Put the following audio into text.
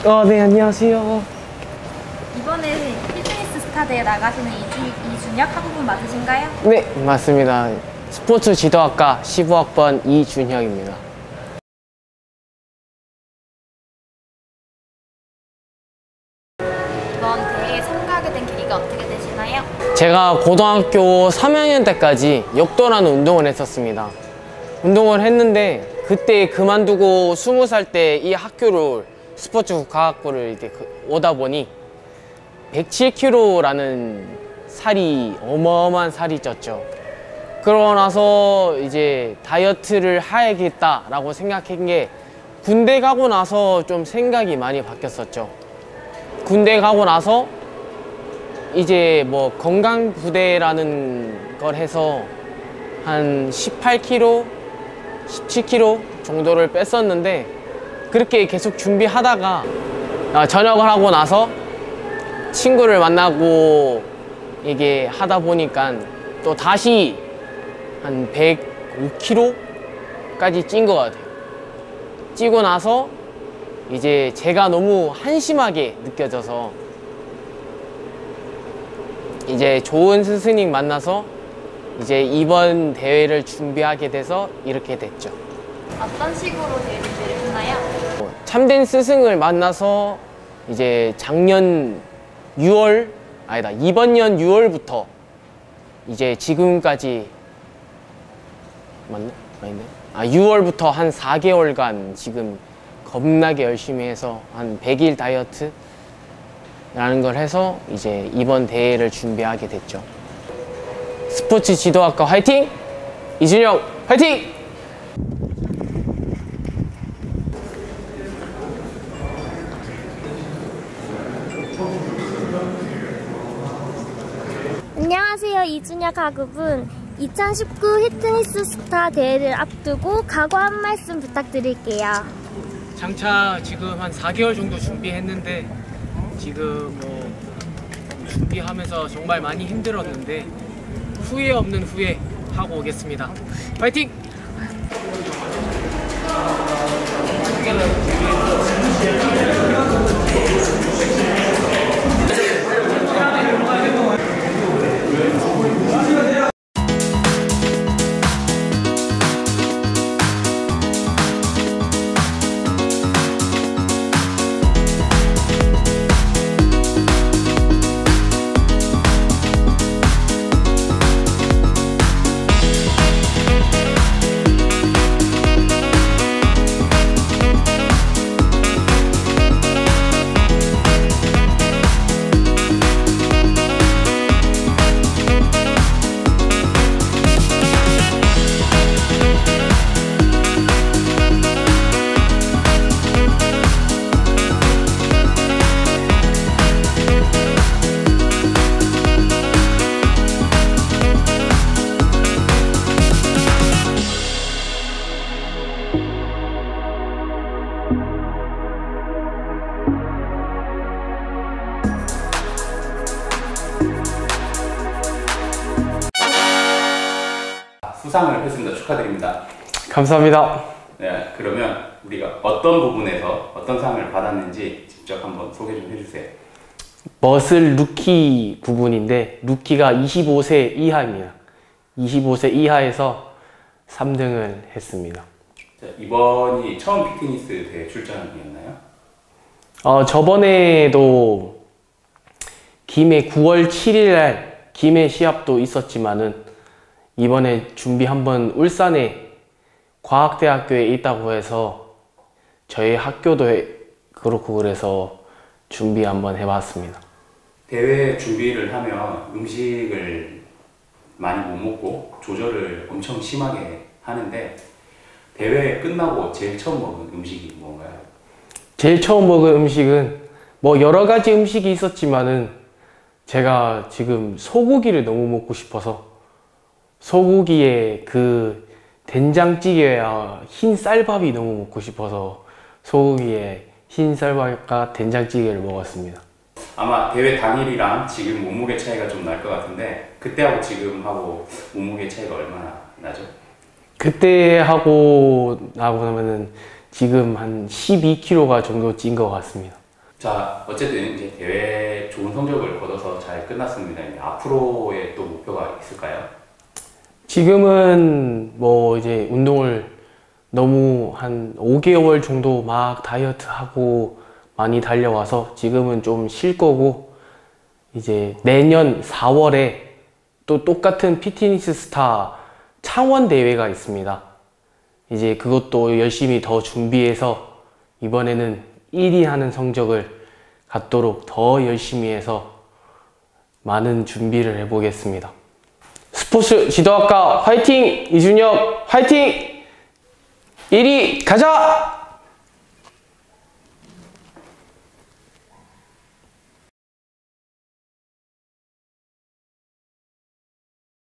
네, 안녕하세요. 이번에 피트니스 스타 대회 나가시는 이준혁 한국분 맞으신가요? 네, 맞습니다. 스포츠 지도학과 15학번 이준혁입니다. 이번 대회에 참가하게 된 계기가 어떻게 되시나요? 제가 고등학교 3학년 때까지 역도라는 운동을 했었습니다. 운동을 했는데 그때 그만두고 20살 때 이 학교를 스포츠 과학부를 이렇게 오다 보니 107kg라는 살이 어마어마한 살이 쪘죠. 그러고 나서 이제 다이어트를 해야겠다라고 생각한 게 군대 가고 나서 좀 생각이 많이 바뀌었었죠. 군대 가고 나서 이제 뭐 건강부대라는 걸 해서 한 18kg, 17kg 정도를 뺐었는데 그렇게 계속 준비하다가 전역을 하고 나서 친구를 만나고 이게 하다 보니까 또 다시 한 105kg까지 찐 것 같아요. 찌고 나서 이제 제가 너무 한심하게 느껴져서 이제 좋은 스승님 만나서 이제 이번 대회를 준비하게 돼서 이렇게 됐죠. 어떤 식으로 대회 준비를 했나요? 참된 스승을 만나서 이제 작년 6월 아니다 이번 년 6월부터 이제 지금까지 맞나? 아닌데? 6월부터 한 4개월간 지금 겁나게 열심히 해서 한 100일 다이어트 라는 걸 해서 이제 이번 대회를 준비하게 됐죠. 스포츠 지도학과 화이팅! 이준혁 화이팅! 안녕하세요. 이준혁 학우분. 2019 피트니스 스타 대회를 앞두고 각오 한 말씀 부탁드릴게요. 장차 지금 한 4개월 정도 준비했는데 지금 뭐 준비하면서 정말 많이 힘들었는데 후회 없는 후회 하고 오겠습니다. 파이팅! 수상을 했습니다. 축하드립니다. 감사합니다. 네, 그러면 우리가 어떤 부분에서 어떤 상을 받았는지 직접 한번 소개 좀 해주세요. 머슬 루키 부분인데 루키가 25세 이하입니다. 25세 이하에서 3등을 했습니다. 자, 이번이 처음 피트니스 대회 출전이었나요? 저번에도 김해 9월 7일날 김해 시합도 있었지만은 이번에 준비 한번 울산에 과학대학교에 있다고 해서 저희 학교도 그렇고 그래서 준비 한번 해봤습니다. 대회 준비를 하면 음식을 많이 못 먹고 조절을 엄청 심하게 하는데 대회 끝나고 제일 처음 먹은 음식이 뭔가요? 제일 처음 먹은 음식은 뭐 여러 가지 음식이 있었지만은 제가 지금 소고기를 너무 먹고 싶어서 소고기에 그 된장찌개와 흰 쌀밥이 너무 먹고 싶어서 소고기에 흰 쌀밥과 된장찌개를 먹었습니다. 아마 대회 당일이랑 지금 몸무게 차이가 좀 날 것 같은데 그때하고 지금하고 몸무게 차이가 얼마나 나죠? 그때 하고 나면은 지금 한 12kg가 정도 찐 것 같습니다. 자, 어쨌든 이제 대회 좋은 성적을 거둬서 잘 끝났습니다. 이제 앞으로의 또 목표가 있을까요? 지금은 뭐 이제 운동을 너무 한 5개월 정도 막 다이어트 하고 많이 달려와서 지금은 좀 쉴 거고, 이제 내년 4월에 또 똑같은 피트니스 스타 창원 대회가 있습니다. 이제 그것도 열심히 더 준비해서 이번에는 1위 하는 성적을 갖도록 더 열심히 해서 많은 준비를 해보겠습니다. 스포츠 지도학과 화이팅! 이준혁 화이팅! 1위 가자!